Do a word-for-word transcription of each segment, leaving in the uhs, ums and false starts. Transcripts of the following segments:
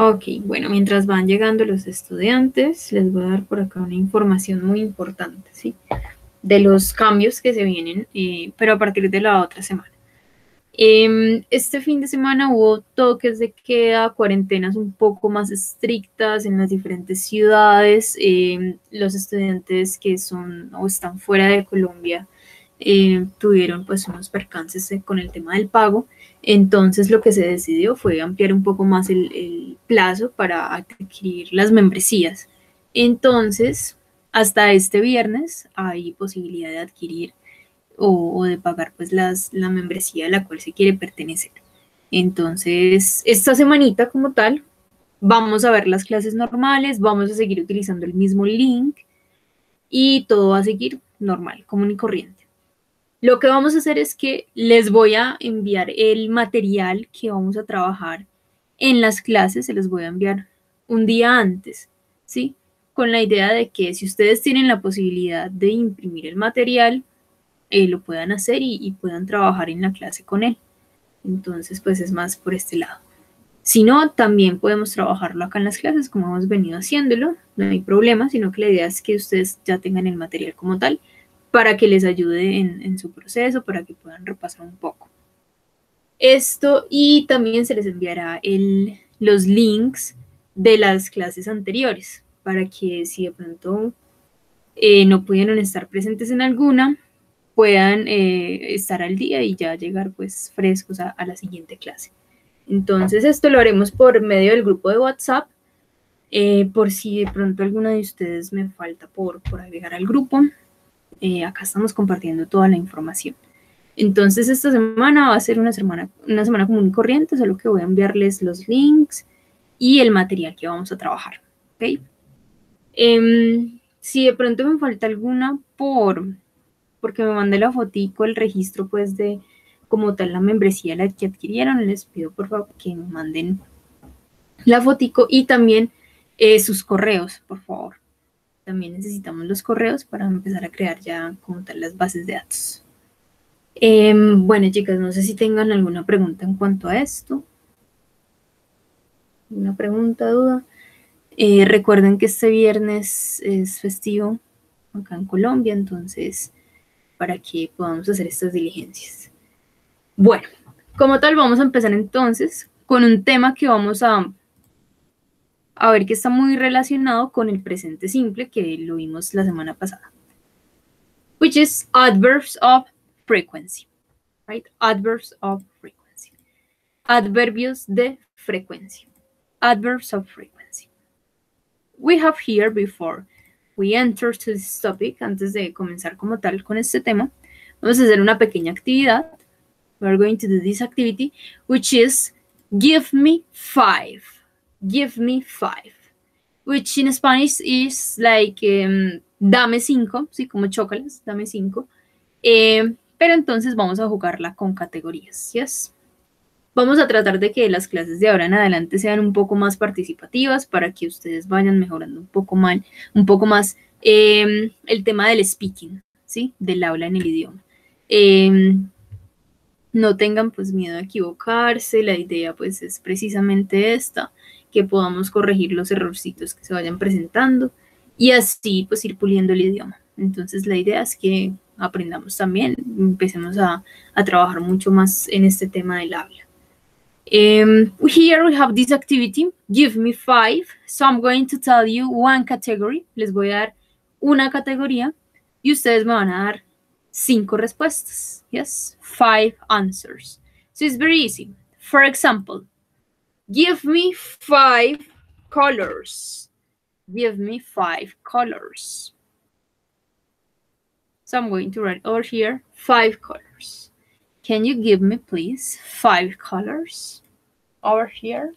Ok, bueno, mientras van llegando los estudiantes, les voy a dar por acá una información muy importante, ¿sí? De los cambios que se vienen, eh, pero a partir de la otra semana. Eh, este fin de semana hubo toques de queda, cuarentenas un poco más estrictas en las diferentes ciudades. Eh, los estudiantes que son o están fuera de Colombia eh, tuvieron pues unos percances con el tema del pago. Entonces lo que se decidió fue ampliar un poco más el, el plazo para adquirir las membresías. Entonces, hasta este viernes hay posibilidad de adquirir o, o de pagar pues las, la membresía a la cual se quiere pertenecer. Entonces, esta semanita como tal, vamos a ver las clases normales, vamos a seguir utilizando el mismo link y todo va a seguir normal, común y corriente. Lo que vamos a hacer es que les voy a enviar el material que vamos a trabajar en las clases, se los voy a enviar un día antes, ¿sí? Con la idea de que si ustedes tienen la posibilidad de imprimir el material, eh, lo puedan hacer y, y puedan trabajar en la clase con él. Entonces, pues es más por este lado. Si no, también podemos trabajarlo acá en las clases como hemos venido haciéndolo, no hay problema, sino que la idea es que ustedes ya tengan el material como tal para que les ayude en, en su proceso, para que puedan repasar un poco. Esto y también se les enviará el, los links de las clases anteriores para que si de pronto eh, no pudieron estar presentes en alguna, puedan eh, estar al día y ya llegar pues frescos a, a la siguiente clase. Entonces esto lo haremos por medio del grupo de WhatsApp, eh, por si de pronto alguna de ustedes me falta por, por agregar al grupo. Eh, acá estamos compartiendo toda la información. Entonces esta semana va a ser una semana, una semana común y corriente, solo que voy a enviarles los links y el material que vamos a trabajar. ¿Okay? Eh, si de pronto me falta alguna por, porque me mandé la fotico, el registro pues de como tal la membresía la que adquirieron, les pido por favor que me manden la fotico y también eh, sus correos, por favor. También necesitamos los correos para empezar a crear ya como tal las bases de datos. Eh, bueno, chicas, no sé si tengan alguna pregunta en cuanto a esto. ¿Una pregunta, duda? Eh, recuerden que este viernes es festivo acá en Colombia, entonces para que podamos hacer estas diligencias. Bueno, como tal vamos a empezar entonces con un tema que vamos a, a ver que está muy relacionado con el presente simple que lo vimos la semana pasada, which is adverbs of frequency, right? Adverbs of frequency. Adverbios de frecuencia. Adverbs of frequency. We have here before we enter to this topic, antes de comenzar como tal con este tema, vamos a hacer una pequeña actividad. We're going to do this activity, which is give me five. Give me five. Which in Spanish is like um, dame cinco, sí, como chócalas, dame cinco. Eh, pero entonces vamos a jugarla con categorías, ¿yes? Vamos a tratar de que las clases de ahora en adelante sean un poco más participativas para que ustedes vayan mejorando un poco más, un poco más eh, el tema del speaking, ¿sí? Del habla en el idioma. Eh, no tengan pues miedo a equivocarse, la idea pues es precisamente esta, que podamos corregir los errorcitos que se vayan presentando y así pues ir puliendo el idioma. Entonces la idea es que aprendamos también, empecemos a, a trabajar mucho más en este tema del habla. Um, here we have this activity, give me five, so I'm going to tell you one category, les voy a dar una categoría y ustedes me van a dar cinco respuestas, yes, five answers. So it's very easy. For example, give me five colors. Give me five colors. So I'm going to write over here five colors. Can you give me, please, five colors over here?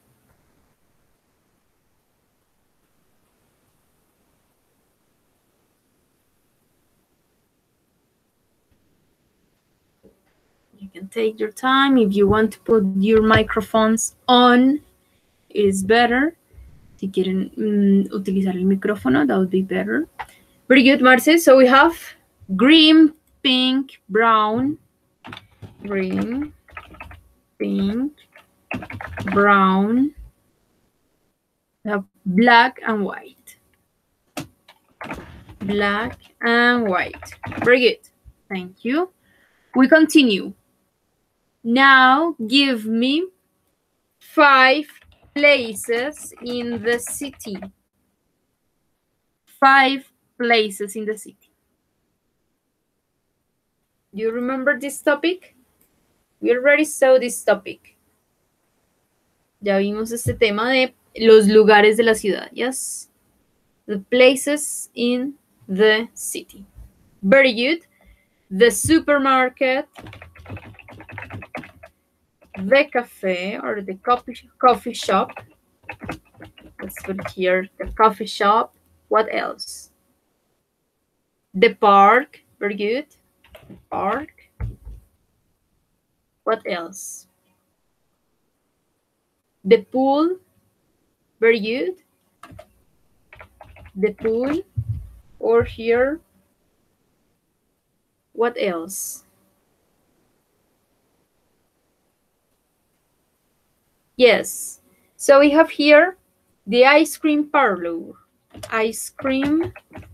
You can take your time. If you want to put your microphones on, it is better. Si quieren um, utilizar el micrófono, that would be better. Very good, Marce. So we have green, pink, brown, green, pink, brown, Black and white. Black and white. Very good. Thank you. We continue. Now give me five places in the city. Five places in the city. Do you remember this topic? We already saw this topic. Ya vimos este tema de los lugares de la ciudad. Yes. The places in the city. Very good. The supermarket, the cafe or the coffee, coffee shop. Let's put here the coffee shop. What else? The park. Very good. The park. What else? The pool. Very good. The pool. Or here. What else? Yes. So we have here the ice cream parlor. Ice cream.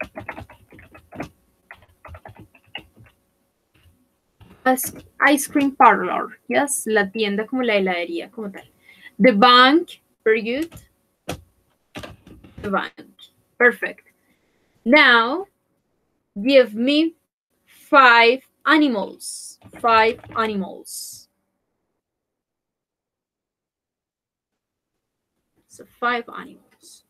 Ice cream parlor. Yes. La tienda como la heladería como tal. The bank. Very good. The bank. Perfect. Now, give me five animals. Five animals. So five animals.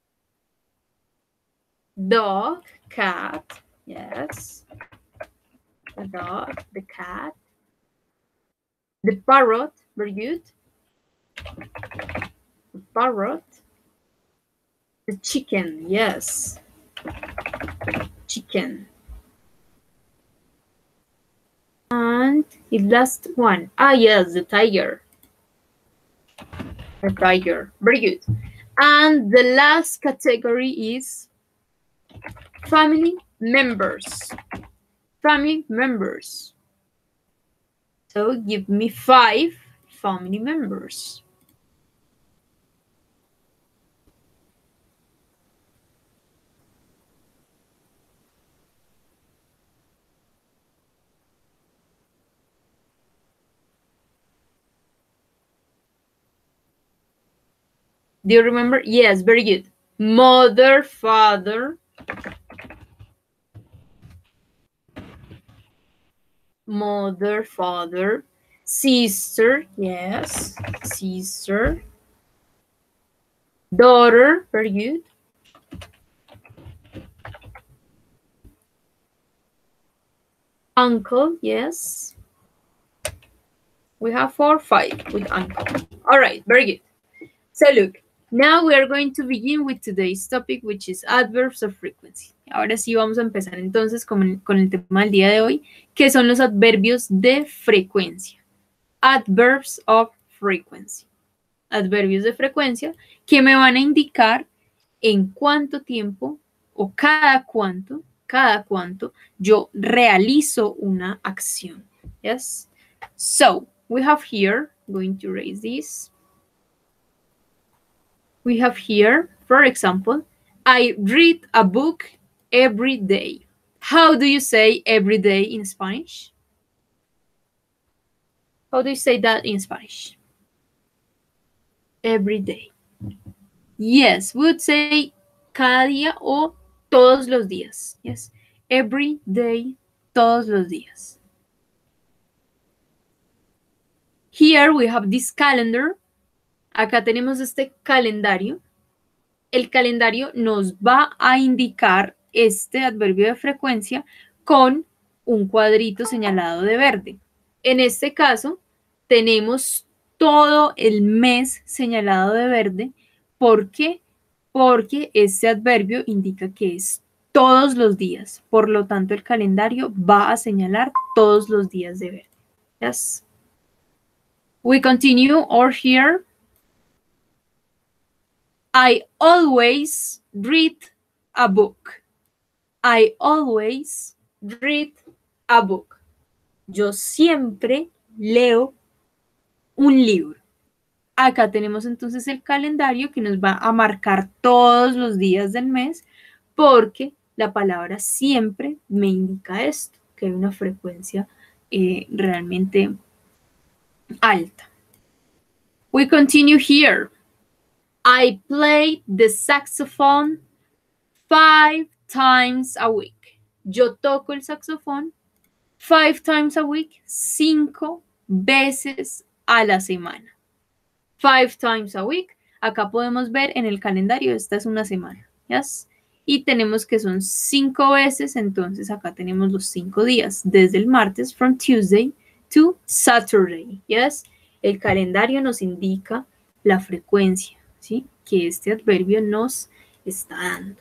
Dog, cat, yes. The dog, the cat. The parrot, very good. The parrot. The chicken, yes. Chicken. And the last one. Ah, yes, the tiger. The tiger. Very good. And the last category is family members. Family members. So give me five family members. Do you remember? Yes, very good. Mother, father. Mother, father. Sister, yes. Sister. Daughter, very good. Uncle, yes. We have four, five with uncle. All right, very good. So look, now we are going to begin with today's topic, which is adverbs of frequency. Ahora sí vamos a empezar entonces con, con el tema del día de hoy, que son los adverbios de frecuencia. Adverbs of frequency. Adverbios de frecuencia que me van a indicar en cuánto tiempo o cada cuánto, cada cuánto yo realizo una acción. Yes? So, we have here, I'm going to erase this. We have here, for example, I read a book every day. How do you say every day in Spanish? How do you say that in Spanish? Every day. Yes, we would say cada día o todos los días. Yes, every day, todos los días. Here we have this calendar. Acá tenemos este calendario. El calendario nos va a indicar este adverbio de frecuencia con un cuadrito señalado de verde. En este caso, tenemos todo el mes señalado de verde. ¿Por qué? Porque este adverbio indica que es todos los días. Por lo tanto, el calendario va a señalar todos los días de verde. Yes. We continue or here. I always read a book. I always read a book. Yo siempre leo un libro. Acá tenemos entonces el calendario que nos va a marcar todos los días del mes porque la palabra siempre me indica esto, que hay una frecuencia eh, realmente alta. We continue here. I play the saxophone five times a week. Yo toco el saxofón five times a week, cinco veces a la semana. Five times a week. Acá podemos ver en el calendario, esta es una semana, ¿yes? Y tenemos que son cinco veces, entonces acá tenemos los cinco días, desde el martes, from Tuesday to Saturday, ¿yes? El calendario nos indica la frecuencia, ¿sí? Que este adverbio nos está dando.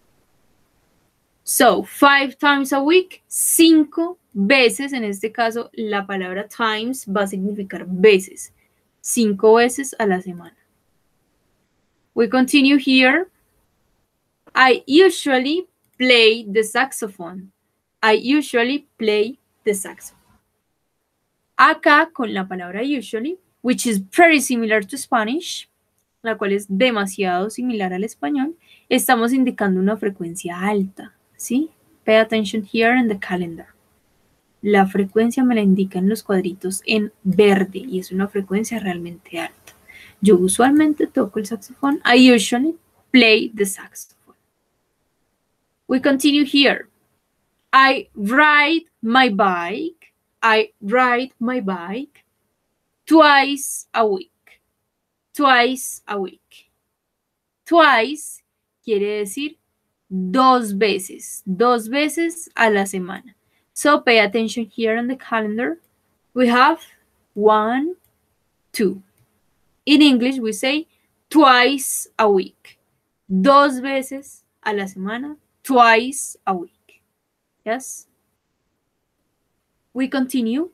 So, five times a week, cinco veces, en este caso la palabra times va a significar veces, cinco veces a la semana. We continue here. I usually play the saxophone. I usually play the saxophone. Acá con la palabra usually, which is very similar to Spanish, la cual es demasiado similar al español, estamos indicando una frecuencia alta, ¿sí? Pay attention here in the calendar. La frecuencia me la indican los cuadritos en verde y es una frecuencia realmente alta. Yo usualmente toco el saxofón. I usually play the saxophone. We continue here. I ride my bike. I ride my bike twice a week. Twice a week. Twice quiere decir dos veces. Dos veces a la semana. So pay attention here on the calendar. We have one, two. In English, we say twice a week. Dos veces a la semana, twice a week. Yes? We continue.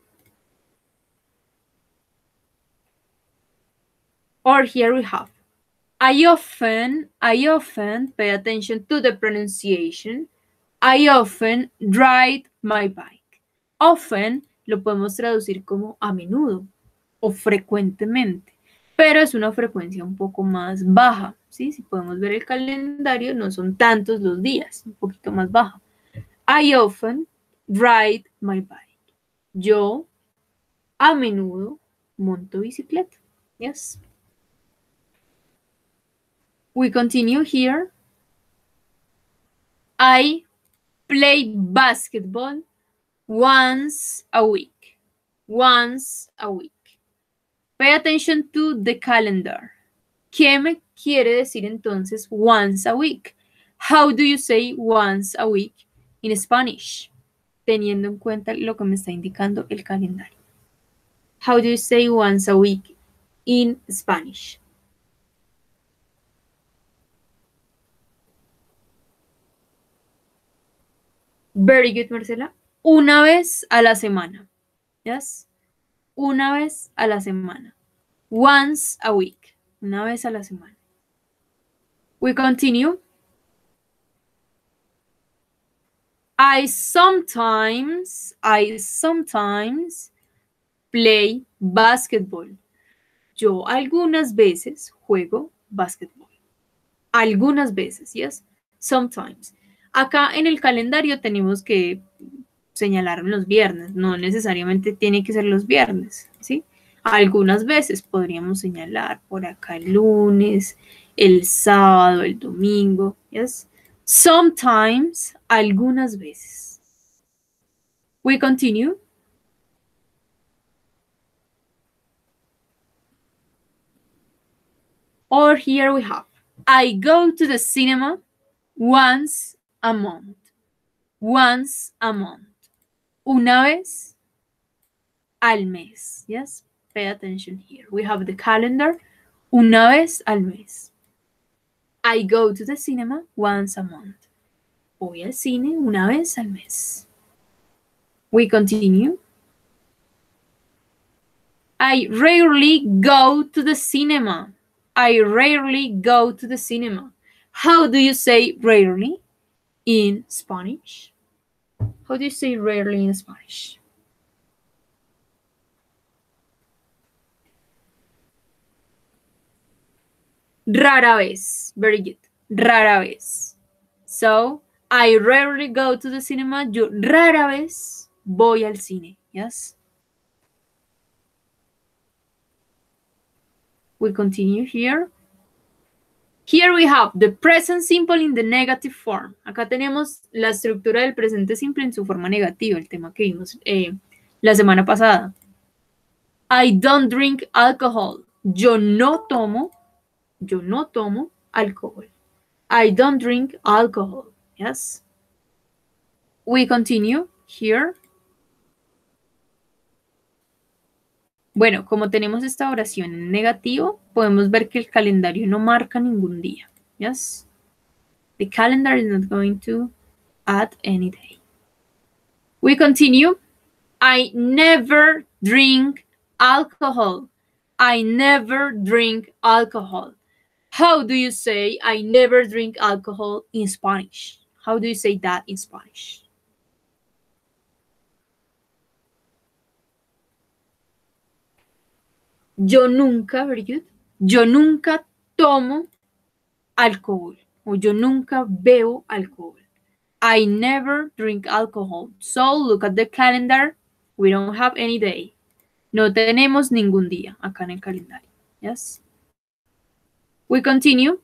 Or here we have, I often, I often, pay attention to the pronunciation, I often ride my bike. Often lo podemos traducir como a menudo o frecuentemente. Pero es una frecuencia un poco más baja, ¿sí? Si podemos ver el calendario, no son tantos los días, un poquito más baja. I often ride my bike. Yo a menudo monto bicicleta. Yes. We continue here. I play basketball once a week. Once a week. Pay attention to the calendar. ¿Qué me quiere decir entonces once a week? How do you say once a week in Spanish? Teniendo en cuenta lo que me está indicando el calendario. How do you say once a week in Spanish? Very good, Marcela. Una vez a la semana. Yes? Una vez a la semana. Once a week. Una vez a la semana. We continue. I sometimes, I sometimes play basketball. Yo algunas veces juego basketball. Algunas veces, yes? Sometimes. Acá en el calendario tenemos que señalar los viernes. No necesariamente tiene que ser los viernes, ¿sí? Algunas veces podríamos señalar por acá el lunes, el sábado, el domingo, yes? Sometimes, algunas veces. We continue. Or here we have, I go to the cinema once a month. Once a month. Una vez al mes. Yes? Pay attention here. We have the calendar. Una vez al mes. I go to the cinema once a month. Voy al cine una vez al mes. We continue. I rarely go to the cinema. I rarely go to the cinema. How do you say rarely in Spanish? How do you say rarely in Spanish? Rara vez. Very good. Rara vez. So, I rarely go to the cinema. Yo rara vez voy al cine. Yes. We continue here. Here we have the present simple in the negative form. Acá tenemos la estructura del presente simple en su forma negativa, el tema que vimos eh, la semana pasada. I don't drink alcohol. Yo no tomo, yo no tomo alcohol. I don't drink alcohol. Yes. We continue here. Bueno, como tenemos esta oración en negativo, podemos ver que el calendario no marca ningún día. Yes. The calendar is not going to add any day. We continue. I never drink alcohol. I never drink alcohol. How do you say I never drink alcohol in Spanish? How do you say that in Spanish? Yo nunca, very good. Yo nunca tomo alcohol. O yo nunca bebo alcohol. I never drink alcohol. So look at the calendar. We don't have any day. No tenemos ningún día acá en el calendario. Yes. We continue.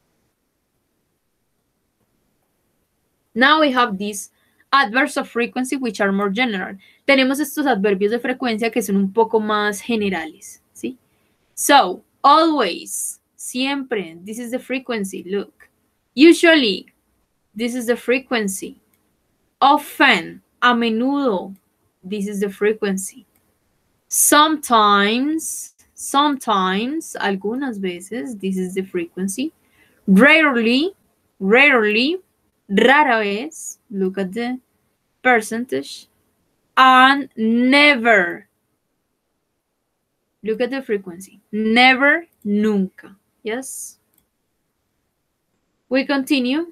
Now we have these adverbs of frequency which are more general. Tenemos estos adverbios de frecuencia que son un poco más generales, ¿sí? So, always, siempre, this is the frequency, look. Usually, this is the frequency. Often, a menudo, this is the frequency. Sometimes, sometimes, algunas veces, this is the frequency. Rarely, rarely, rara vez, look at the percentage. And never, look at the frequency. Never, nunca. Yes. We continue.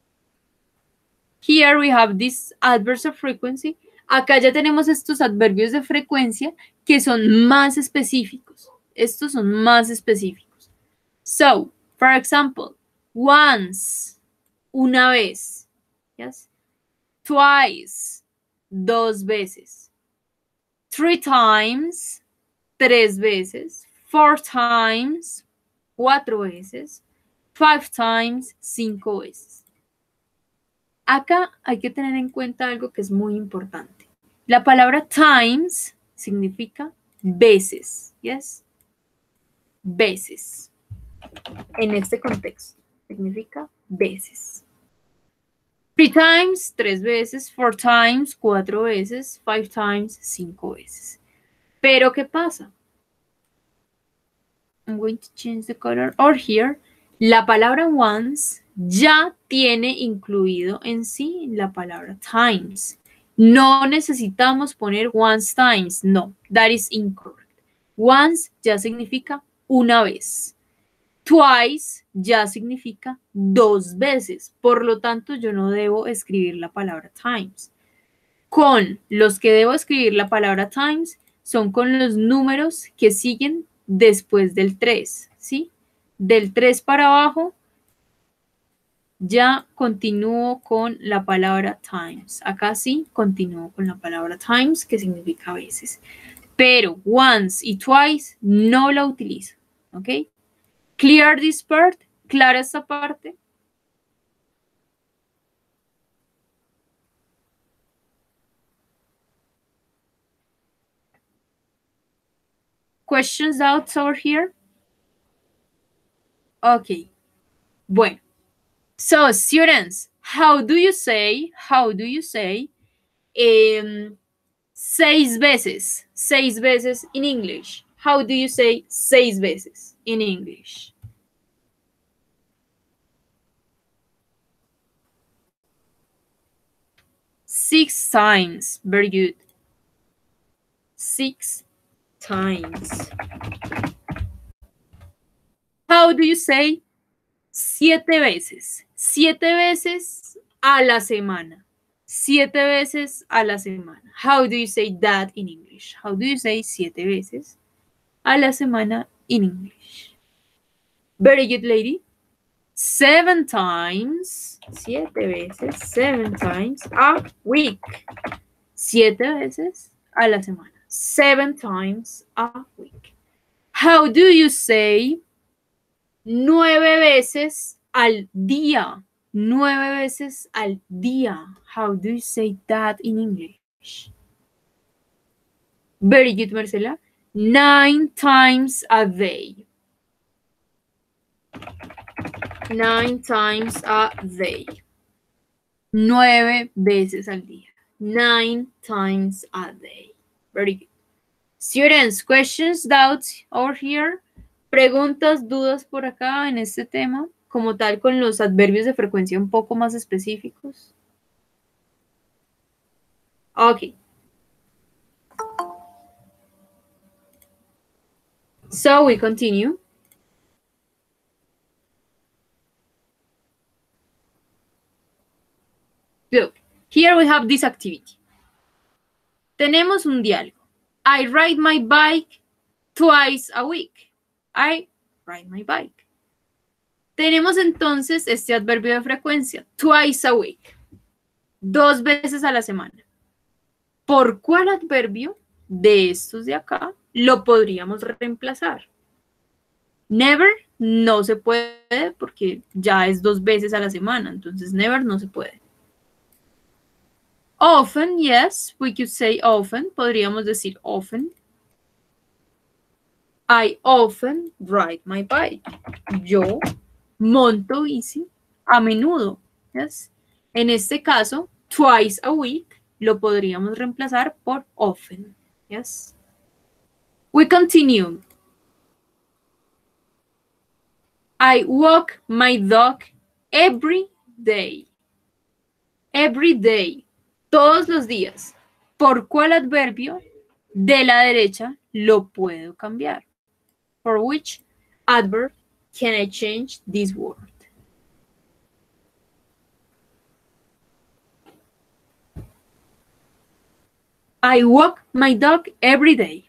Here we have this adverbs of frequency. Acá ya tenemos estos adverbios de frecuencia que son más específicos. Estos son más específicos. So, for example, once, una vez. Yes. Twice, dos veces. Three times, tres veces. Four times, cuatro veces. Five times, cinco veces. Acá hay que tener en cuenta algo que es muy importante. La palabra times significa veces, ¿yes? Veces. En este contexto, significa veces. Three times, tres veces. Four times, cuatro veces. Five times, cinco veces. Pero, ¿qué pasa? I'm going to change the color. Or here, la palabra once ya tiene incluido en sí la palabra times. No necesitamos poner once times. No, that is incorrect. Once ya significa una vez. Twice ya significa dos veces. Por lo tanto, yo no debo escribir la palabra times. Con los que debo escribir la palabra times son con los números que siguen después del tres, ¿sí? Del tres para abajo, ya continúo con la palabra times. Acá sí continúo con la palabra times, que significa veces. Pero once y twice no la utilizo, ¿ok? Clear this part, clara esta parte. Questions, doubts over here? Okay. Bueno. So, students, how do you say, how do you say, um, seis veces, seis veces in English? How do you say seis veces in English? Six times. Very good. Six times. How do you say siete veces? Siete veces a la semana. Siete veces a la semana. How do you say that in English? How do you say siete veces a la semana in English? Very good, lady. Seven times, siete veces, seven times a week. Siete veces a la semana. Seven times a week. How do you say nueve veces al día? Nueve veces al día. How do you say that in English? Very good, Marcela. Nine times a day. Nine times a day. Nueve veces al día. Nine times a day. Very good. Students, questions, doubts over here? Preguntas, dudas por acá en este tema, como tal con los adverbios de frecuencia un poco más específicos. Ok. So we continue. Look, here we have this activity. Tenemos un diálogo. I ride my bike twice a week. I ride my bike. Tenemos entonces este adverbio de frecuencia, twice a week. Dos veces a la semana. ¿Por cuál adverbio de estos de acá lo podríamos reemplazar? Never no se puede porque ya es dos veces a la semana, entonces never no se puede. Often, yes, we could say often, podríamos decir often. I often ride my bike. Yo monto bici a menudo, yes. En este caso, twice a week lo podríamos reemplazar por often, yes. We continue. I walk my dog every day. Every day. Todos los días. ¿Por cuál adverbio de la derecha lo puedo cambiar? For which adverb can I change this word? I walk my dog every day.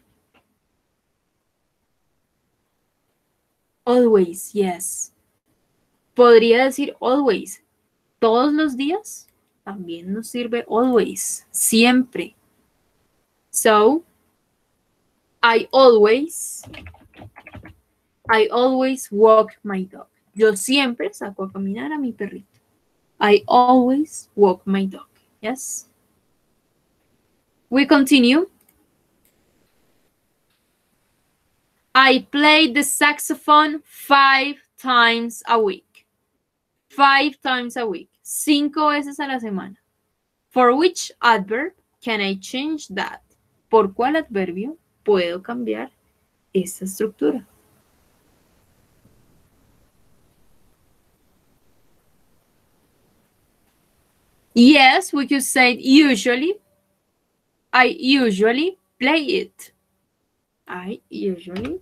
Always, yes. Podría decir always. Todos los días. También nos sirve always. Siempre. So, I always, I always walk my dog. Yo siempre saco a caminar a mi perrito. I always walk my dog. Yes. We continue. I play the saxophone five times a week. Five times a week. Cinco veces a la semana. For which adverb can I change that? ¿Por cuál adverbio puedo cambiar esta estructura? Yes, we could say usually. I usually play it. I usually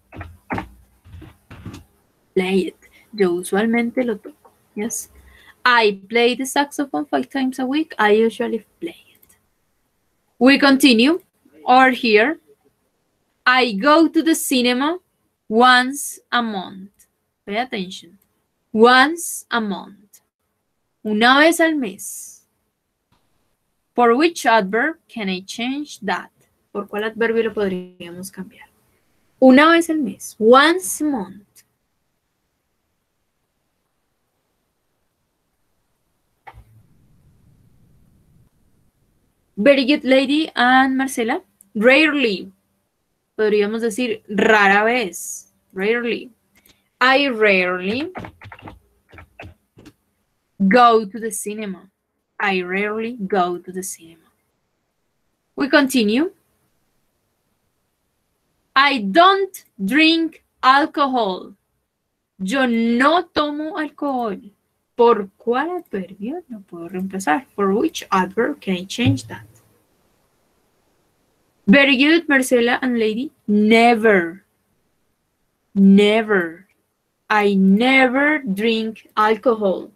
play it. Yo usualmente lo toco. Yes. I play the saxophone five times a week. I usually play it. We continue. Or here. I go to the cinema once a month. Pay attention. Once a month. Una vez al mes. For which adverb can I change that? ¿Por cuál adverbio lo podríamos cambiar? Una vez al mes. Once a month. Very good, lady and Marcela. Rarely. Podríamos decir rara vez. Rarely. I rarely go to the cinema. I rarely go to the cinema. We continue. I don't drink alcohol. Yo no tomo alcohol. ¿Por cuál adverbio lo puedo reemplazar? For which adverb can I change that? Very good, Marcela and lady. Never. Never. I never drink alcohol.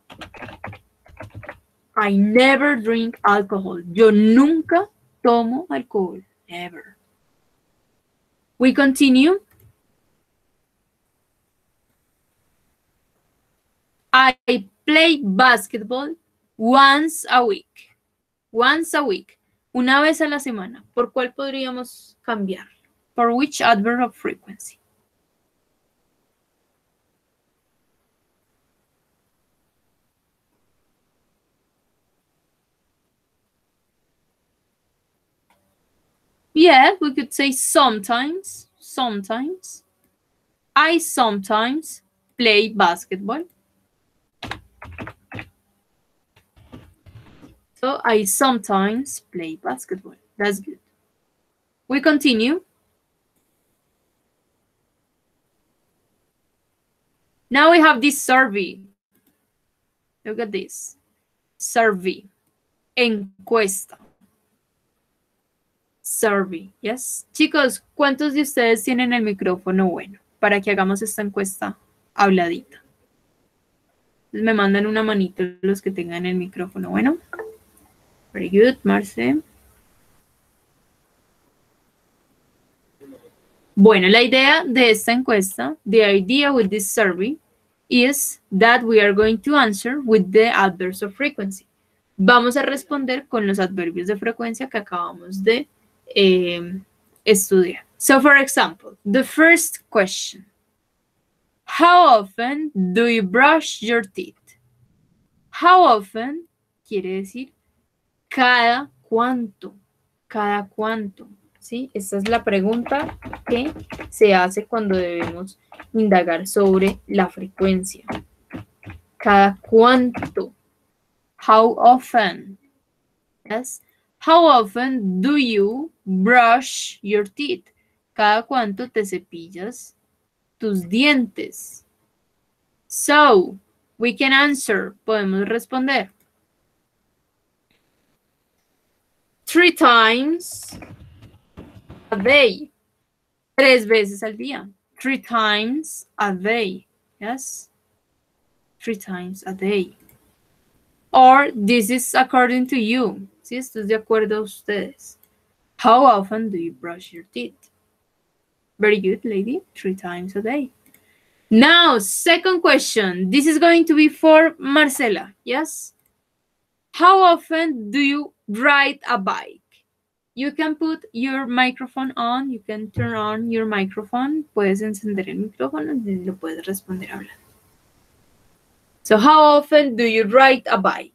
I never drink alcohol. Yo nunca tomo alcohol. Never. We continue. I play basketball once a week. Once a week. Una vez a la semana. ¿Por cuál podríamos cambiar? For which adverb of frequency? Yeah, we could say sometimes. Sometimes. I sometimes play basketball. So I sometimes play basketball. That's good. We continue. Now we have this survey. Look at this. Survey. Encuesta. Survey. Yes. Chicos, ¿cuántos de ustedes tienen el micrófono bueno para que hagamos esta encuesta habladita? Me mandan una manito los que tengan el micrófono bueno. Very good, Marce. Bueno, la idea de esta encuesta, the idea with this survey, is that we are going to answer with the adverbs of frequency. Vamos a responder con los adverbios de frecuencia que acabamos de eh, estudiar. So, for example, the first question. How often do you brush your teeth? How often quiere decir cada cuánto, cada cuánto. ¿Sí? Esta es la pregunta que se hace cuando debemos indagar sobre la frecuencia. ¿Cada cuánto? How often? Yes. How often do you brush your teeth? ¿Cada cuánto te cepillas tus dientes? So, we can answer. Podemos responder. Three times a day. Tres veces al día. Three times a day. Yes. Three times a day. Or this is according to you. Si esto es de acuerdo a ustedes. How often do you brush your teeth? Very good, lady. Three times a day. Now, second question. This is going to be for Marcela. Yes. How often do you ride a bike? You can put your microphone on. You can turn on your microphone. Puedes encender el micrófono y lo puedes responder hablando. So, how often do you ride a bike?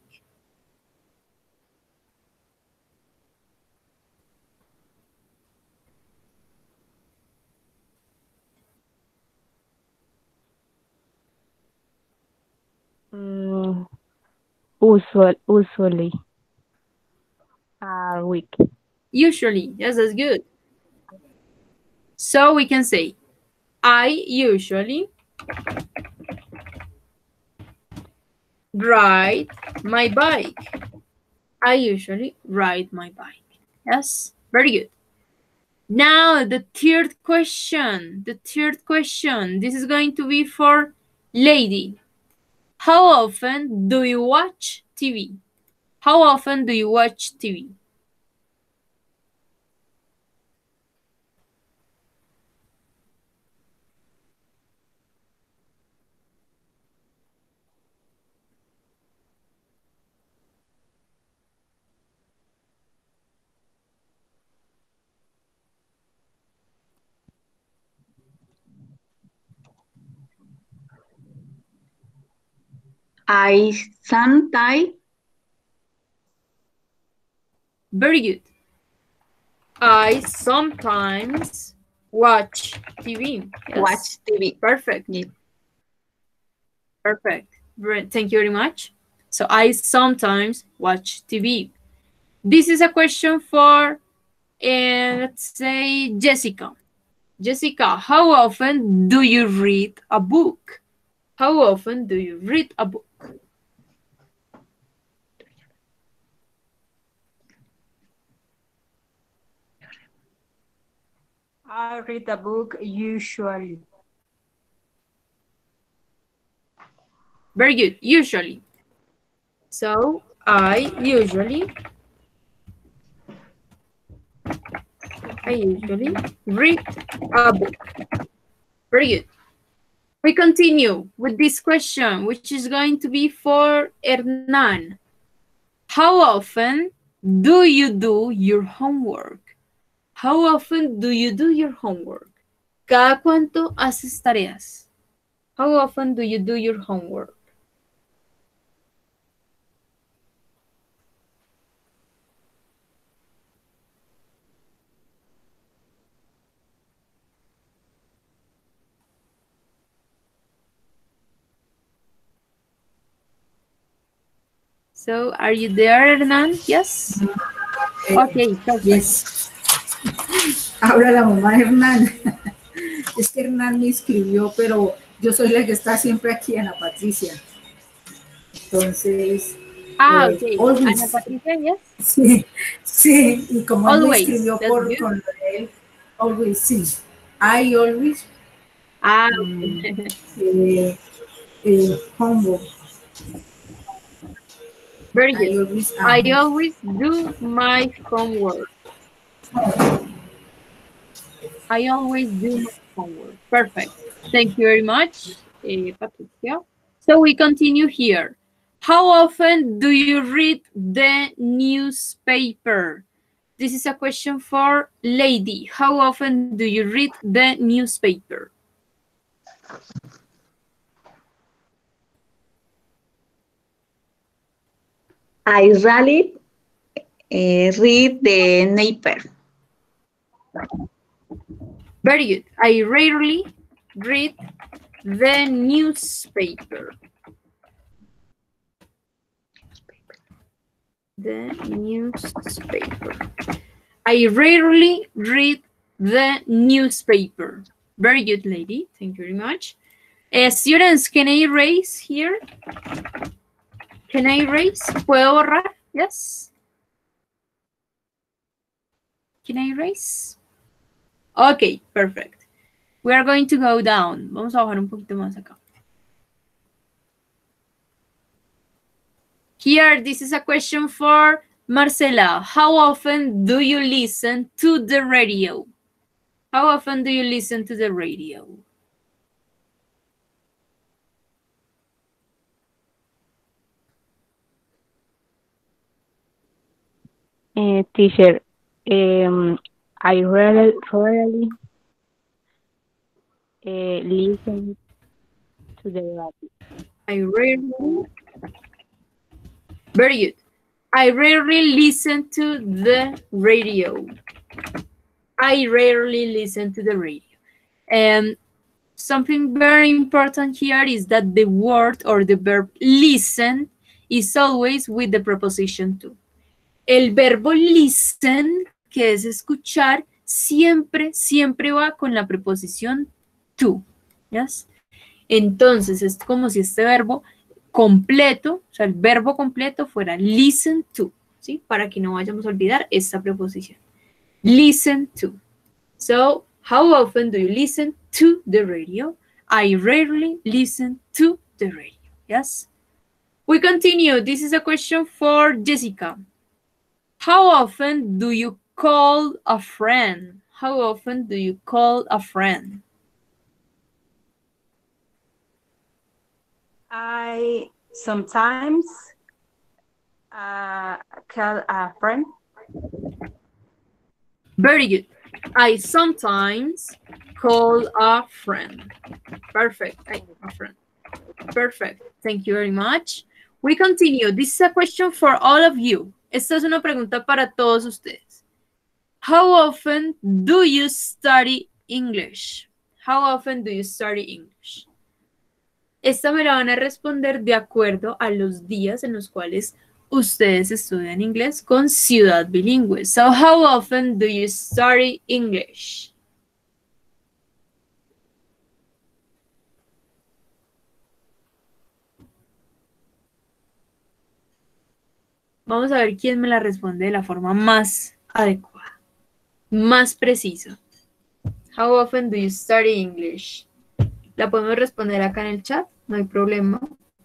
Mm, usual, usually a week. Usually. Yes, that's good. So, we can say, I usually ride my bike. I usually ride my bike. Yes, very good. Now, the third question. The third question. This is going to be for lady. How often do you watch T V? How often do you watch T V? I sometimes. Very good. I sometimes watch T V. Yes. Watch T V. Perfect. Yeah. Perfect. Thank you very much. So I sometimes watch T V. This is a question for, uh, let's say, Jessica. Jessica, how often do you read a book? How often do you read a book? I read a book usually. Very good, usually. So, I usually, I usually read a book. Very good. We continue with this question, which is going to be for Hernan. How often do you do your homework? How often do you do your homework? ¿Cada cuánto haces tareas? How often do you do your homework? So, are you there, Hernan? Yes? Okay, perfect. Yes. Ahora la mamá de Hernán. Es que Hernán me escribió, pero yo soy la que está siempre aquí, Ana Patricia. Entonces, Ah, eh, okay. always. Ana Patricia, yes? Sí, sí, y como él me Always, escribió that's por good. con lo de él, always, sí. I always Ah, mm, okay. eh, eh, homework. Very I good. always, I uh, always do my homework. I always do my homework. Perfect. Thank you very much, eh, Patricia. So we continue here. How often do you read the newspaper? This is a question for Lady. How often do you read the newspaper? I rarely uh, read the newspaper. Very good. I rarely read the newspaper. The newspaper. I rarely read the newspaper. Very good, lady. Thank you very much. Uh, students, can I erase here? Can I erase? ¿Puedo borrar? Yes. Can I erase? Okay, perfect. We are going to go down. Vamos a bajar un poquito más acá. Here, this is a question for Marcela. How often do you listen to the radio? How often do you listen to the radio? Uh, teacher, um, I rarely, rarely uh, listen to the radio. I rarely, very good. I rarely listen to the radio. I rarely listen to the radio. And something very important here is that the word or the verb listen is always with the preposition to. El verbo listen, que es escuchar, siempre, siempre va con la preposición to. ¿Yes? Entonces, es como si este verbo completo, o sea, el verbo completo fuera listen to, ¿sí? Para que no vayamos a olvidar esta preposición. Listen to. So, how often do you listen to the radio? I rarely listen to the radio. Yes? We continue. This is a question for Jessica. How often do you call a friend? How often do you call a friend? I sometimes uh, call a friend. Very good. I sometimes call a friend. Perfect. I a friend. Perfect. Thank you very much. We continue. This is a question for all of you. Esta es una pregunta para todos ustedes. How often do you study English? How often do you study English? Esta me la van a responder de acuerdo a los días en los cuales ustedes estudian inglés con Ciudad Bilingüe. So, how often do you study English? Vamos a ver quién me la responde de la forma más adecuada, más precisa. How often do you study English? La podemos responder acá en el chat, no hay problema.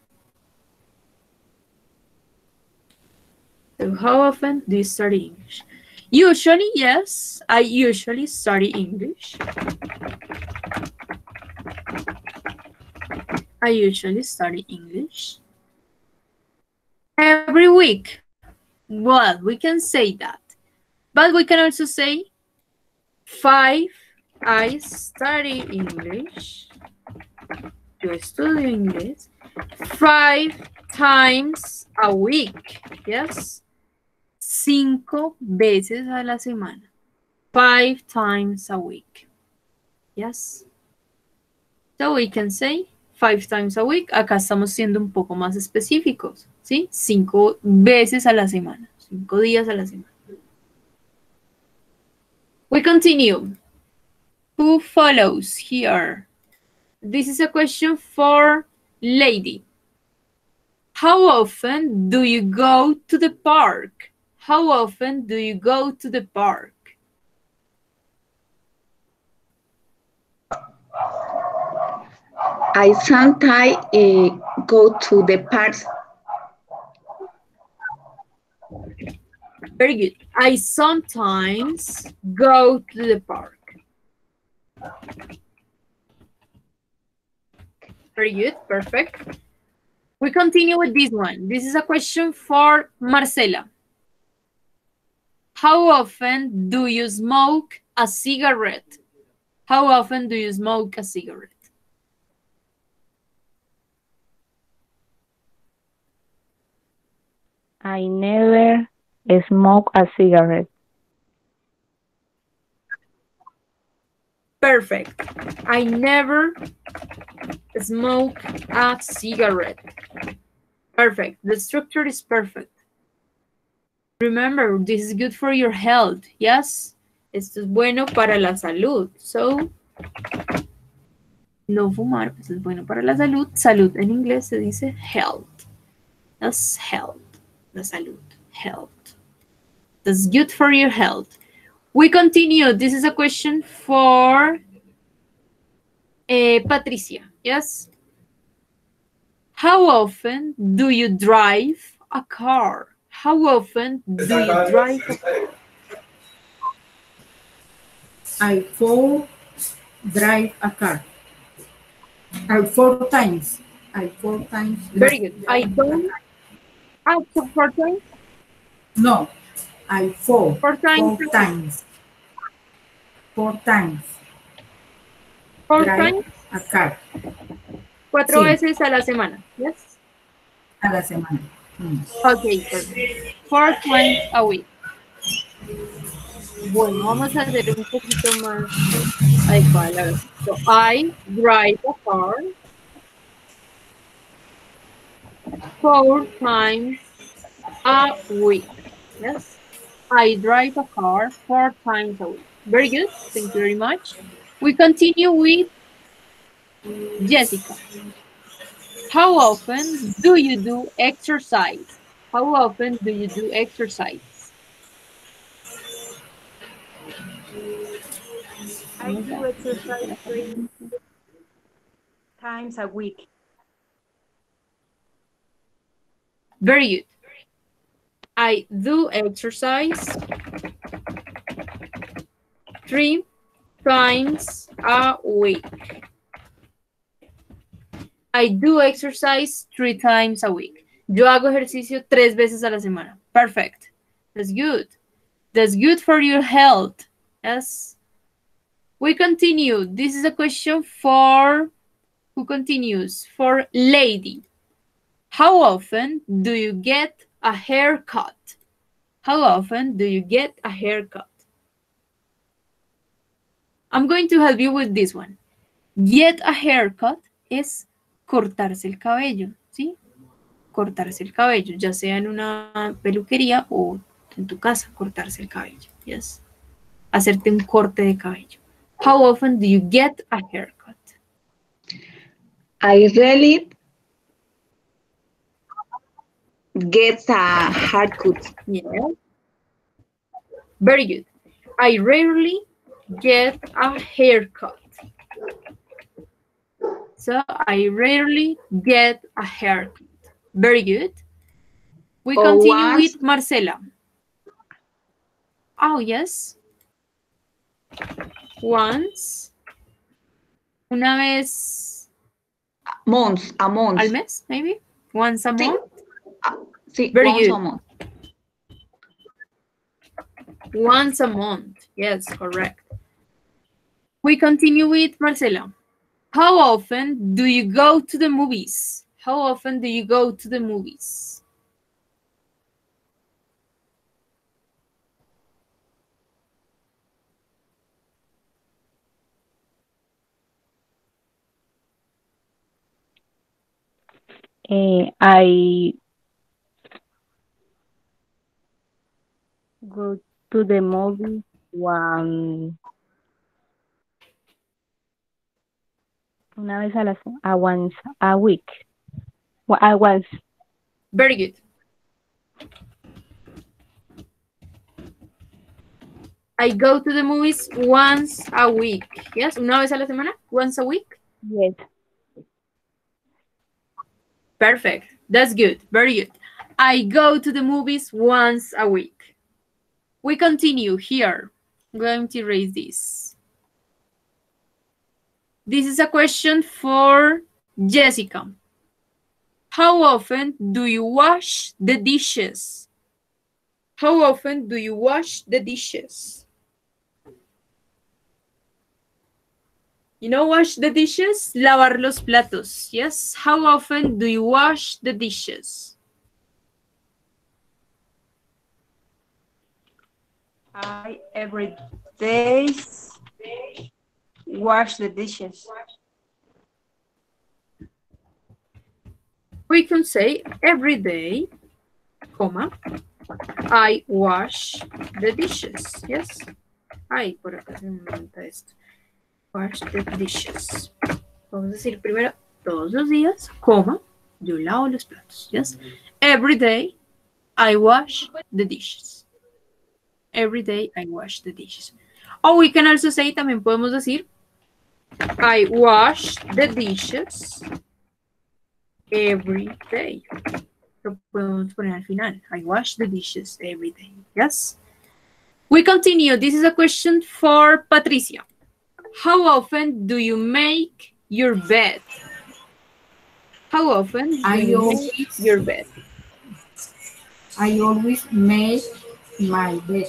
So, how often do you study English? Usually, yes, I usually study English. I usually study English. Every week. Well, we can say that. But we can also say five. I study English. Yo estudio inglés. Five times a week. Yes. Cinco veces a la semana. Five times a week. Yes. So we can say five times a week. Acá estamos siendo un poco más específicos. ¿Sí? Cinco veces a la semana. Cinco días a la semana. We continue. Who follows here? This is a question for lady. How often do you go to the park? How often do you go to the park? I sometimes uh, go to the parks. Very good. I sometimes go to the park. Very good. Perfect. We continue with this one. This is a question for Marcela. How often do you smoke a cigarette? How often do you smoke a cigarette? I never smoke a cigarette. Perfect. I never smoke a cigarette. Perfect. The structure is perfect. Remember, this is good for your health. Yes. Esto es bueno para la salud. So, no fumar, pues es bueno para la salud. Salud en inglés se dice health. That's health. La salud. Health. That's good for your health. We continue. This is a question for uh, Patricia. Yes. How often do you drive a car? How often do you drive a car? I four drive a car. I four times. I four times. Very good. I don't. Ah, so four times? No, I four. Four times. Four times. Four times. Four Drive times. a car. Cuatro Sí. veces a la semana. Yes. A la semana. Mm. Okay, perfect. Four times a week. Bueno, vamos a hacer un poquito más adecuado. So, I drive a car four times a week. Yes. I drive a car four times a week. Very good. Thank you very much. We continue with Jessica. How often do you do exercise? How often do you do exercise? I do exercise three times a week. Very good. I do exercise three times a week. I do exercise three times a week. Yo hago ejercicio tres veces a la semana. Perfect. That's good. That's good for your health. Yes. We continue. This is a question for, who continues? For lady. How often do you get a haircut? How often do you get a haircut? I'm going to help you with this one. Get a haircut es cortarse el cabello, ¿sí? Cortarse el cabello, ya sea en una peluquería o en tu casa, cortarse el cabello, yes. Hacerte un corte de cabello. How often do you get a haircut? I really get a haircut. Yeah. Very good. I rarely get a haircut. So I rarely get a haircut. Very good. We Oh, continue once. with Marcela. Oh, yes. Once. Una vez. months, a month. Al mes, maybe? Once a Sí. month? Ah, sí, Very once good. a month. Once a month. Yes, correct. We continue with Marcela. How often do you go to the movies? How often do you go to the movies? Eh, I go to the movie one, una vez a la se- a once a week. Wa- I once. Very good. I go to the movies once a week. Yes, una vez a la semana? Once a week? Yes. Perfect. That's good. Very good. I go to the movies once a week. We continue here. I'm going to erase this. This is a question for Jessica. How often do you wash the dishes? How often do you wash the dishes? You know, wash the dishes? Lavar los platos. Yes. How often do you wash the dishes? I every day wash the dishes. We can say every day, comma, I wash the dishes. Yes. Ay, por acá se me monta esto. Wash the dishes. Vamos a decir primero, todos los días, coma, yo lavo los platos. Yes. Every day, I wash the dishes. Every day, I wash the dishes. Or we can also say, también podemos decir, I wash the dishes every day. Lo podemos poner al final. I wash the dishes every day. Yes. We continue. This is a question for Patricia. How often do you make your bed? How often do I you always- make your bed? I always make my bed.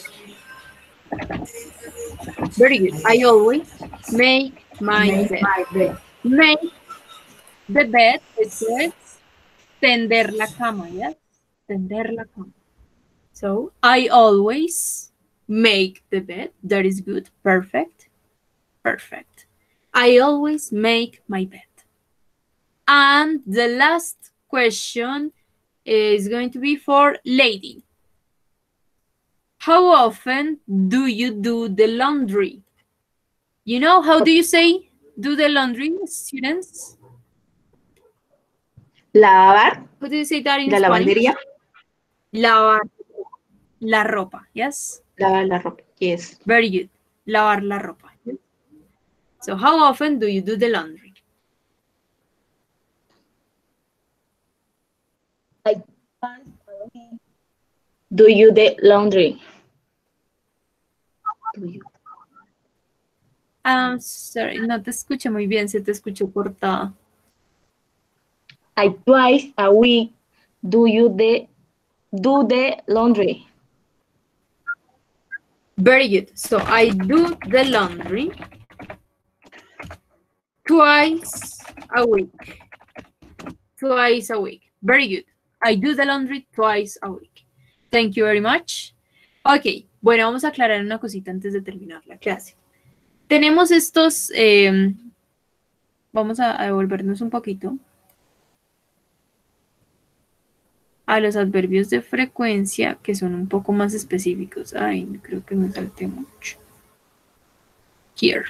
Very good. I always make my make bed. my bed. Make the bed, eso es tender la cama, yes? Tender la cama. So, I always make the bed. That is good. Perfect. Perfect. I always make my bed. And the last question is going to be for Lady. How often do you do the laundry? You know, how do you say do the laundry, students? Lavar, How do you say that in la Spanish? lavandería, Lavar la ropa, yes? lavar la ropa. Yes. Very good. Lavar la ropa. So how often do you do the laundry? Do you the laundry? Do you? Um, sorry, no te escuché muy bien, se te escuchó cortada. I twice a week do you the do the laundry. Very good. So I do the laundry twice a week. Twice a week. Very good. I do the laundry twice a week. Thank you very much. Ok, bueno, vamos a aclarar una cosita antes de terminar la clase. Tenemos estos, eh, vamos a, a devolvernos un poquito a los adverbios de frecuencia que son un poco más específicos. Ay, creo que me salté mucho. Here.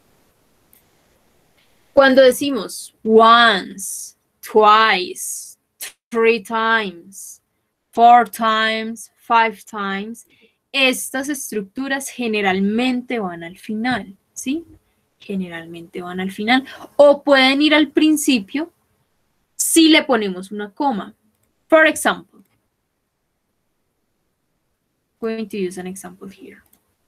Cuando decimos once, twice, three times, four times, five times, estas estructuras generalmente van al final, ¿sí? Generalmente van al final. O pueden ir al principio si le ponemos una coma. For example, going to use an example here.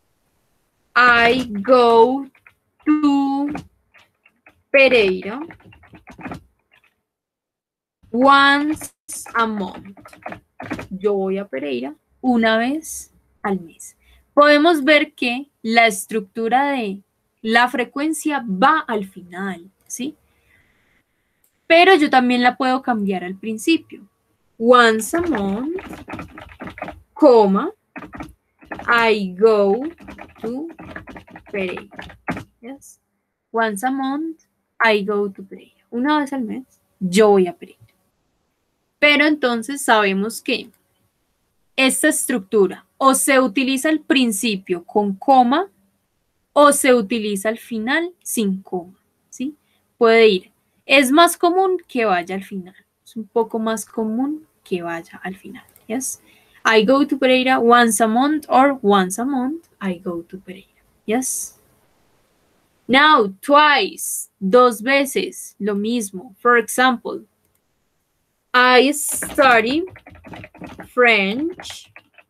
I go to Pereira once a month. Yo voy a Pereira una vez al mes. Podemos ver que la estructura de la frecuencia va al final, ¿sí? Pero yo también la puedo cambiar al principio. Once a month, coma, I go to Pereira. Yes. Once a month, I go to Pereira. Una vez al mes, yo voy a Pereira. Pero entonces sabemos que esta estructura o se utiliza al principio con coma o se utiliza al final sin coma, ¿sí? Puede ir. Es más común que vaya al final. Es un poco más común que vaya al final. Yes. I go to Pereira once a month or once a month I go to Pereira. Yes. Now, twice, dos veces, lo mismo. For example, I study French.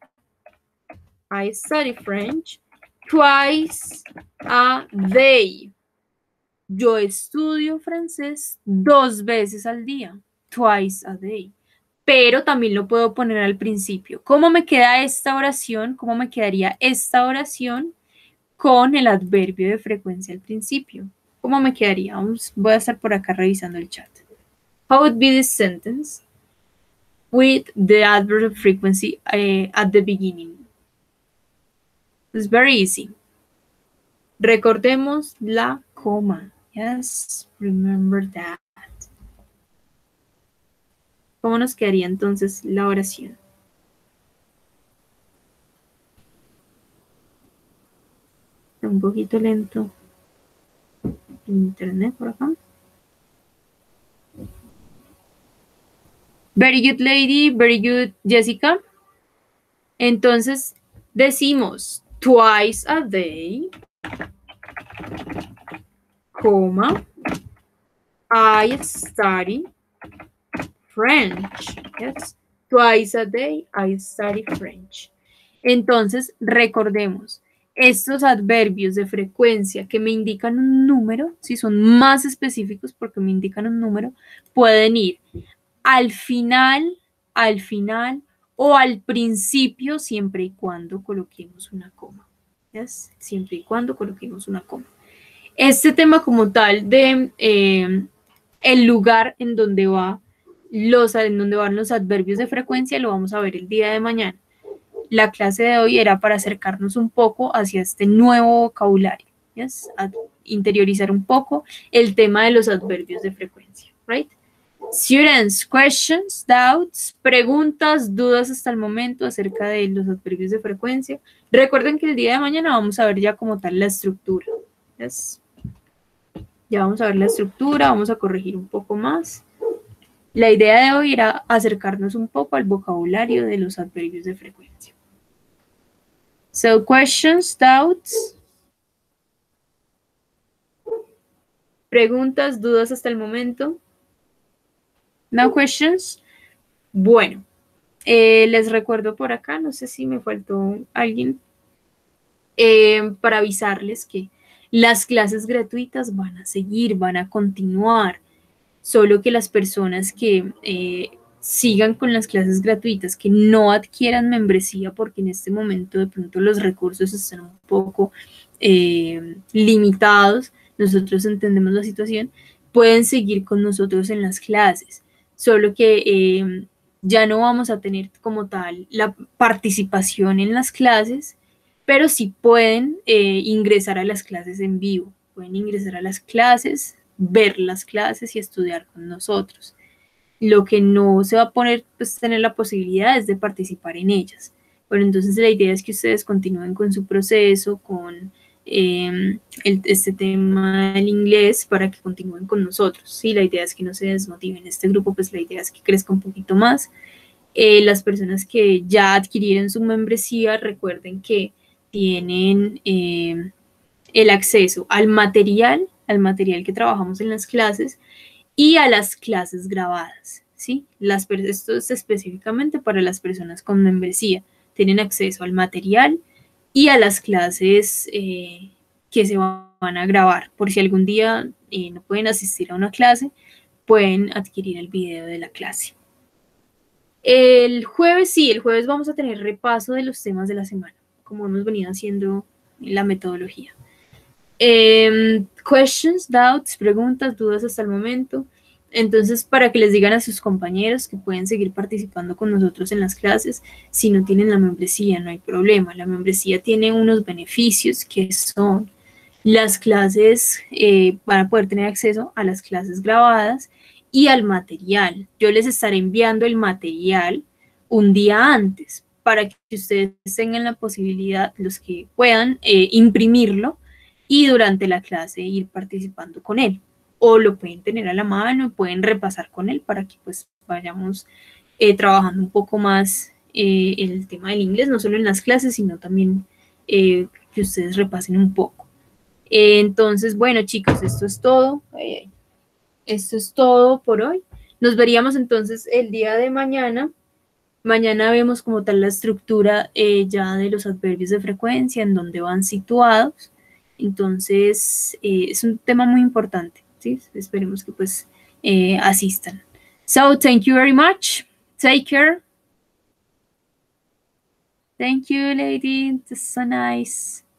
I study French twice a day. Yo estudio francés dos veces al día. Twice a day. Pero también lo puedo poner al principio. ¿Cómo me queda esta oración? ¿Cómo me quedaría esta oración con el adverbio de frecuencia al principio? ¿Cómo me quedaría? Vamos, voy a estar por acá revisando el chat. How would be this sentence with the adverb of frequency uh, at the beginning? It's very easy. Recordemos la coma. Yes, remember that. ¿Cómo nos quedaría entonces la oración? Está un poquito lento el internet por acá. Very good, lady. Very good, Jessica. Entonces, decimos twice a day, coma, I study French. Yes. Twice a day, I study French. Entonces, recordemos, estos adverbios de frecuencia que me indican un número, si son más específicos porque me indican un número, pueden ir al final, al final o al principio, siempre y cuando coloquemos una coma. ¿Yes? Siempre y cuando coloquemos una coma. Este tema como tal de eh, el lugar en donde, va los, en donde van los adverbios de frecuencia lo vamos a ver el día de mañana. La clase de hoy era para acercarnos un poco hacia este nuevo vocabulario. ¿Yes? A interiorizar un poco el tema de los adverbios de frecuencia. Right? Students, questions, doubts, preguntas, dudas hasta el momento acerca de los adverbios de frecuencia. Recuerden que el día de mañana vamos a ver ya como tal la estructura. ¿Yes? Ya vamos a ver la estructura, vamos a corregir un poco más. La idea de hoy era acercarnos un poco al vocabulario de los adverbios de frecuencia. So, questions, doubts. Preguntas, dudas hasta el momento. No questions. Bueno, eh, les recuerdo por acá, no sé si me faltó alguien, eh, para avisarles que las clases gratuitas van a seguir, van a continuar, solo que las personas que eh, sigan con las clases gratuitas, que no adquieran membresía, porque en este momento de pronto los recursos están un poco eh, limitados, nosotros entendemos la situación, pueden seguir con nosotros en las clases. Solo que eh, ya no vamos a tener como tal la participación en las clases, pero sí pueden eh, ingresar a las clases en vivo. Pueden ingresar a las clases, ver las clases y estudiar con nosotros. Lo que no se va a poner, pues tener la posibilidad es de participar en ellas. Pero entonces la idea es que ustedes continúen con su proceso, con Eh, el, este tema del inglés para que continúen con nosotros. Sí, la idea es que no se desmotiven. Este grupo, pues la idea es que crezca un poquito más. Eh, las personas que ya adquirieron su membresía, recuerden que tienen eh, el acceso al material, al material que trabajamos en las clases y a las clases grabadas. ¿Sí? Las, esto es específicamente para las personas con membresía. Tienen acceso al material y a las clases eh, que se van a grabar. Por si algún día eh, no pueden asistir a una clase, pueden adquirir el video de la clase. El jueves, sí, el jueves vamos a tener repaso de los temas de la semana, como hemos venido haciendo la metodología. Eh, questions, doubts, preguntas, dudas hasta el momento. Entonces, para que les digan a sus compañeros que pueden seguir participando con nosotros en las clases, si no tienen la membresía, no hay problema. La membresía tiene unos beneficios que son las clases, eh, van a poder tener acceso a las clases grabadas y al material. Yo les estaré enviando el material un día antes para que ustedes tengan la posibilidad, los que puedan, eh, imprimirlo y durante la clase ir participando con él. O lo pueden tener a la mano, pueden repasar con él para que pues vayamos eh, trabajando un poco más eh, el tema del inglés, no solo en las clases, sino también eh, que ustedes repasen un poco. Eh, entonces, bueno, chicos, esto es todo. Ay, ay. Esto es todo por hoy. Nos veríamos entonces el día de mañana. Mañana vemos como tal la estructura eh, ya de los adverbios de frecuencia, en donde van situados. Entonces, eh, es un tema muy importante, ¿sí? Esperemos que pues eh, asistan. So, thank you very much. Take care. Thank you, lady. This is so nice.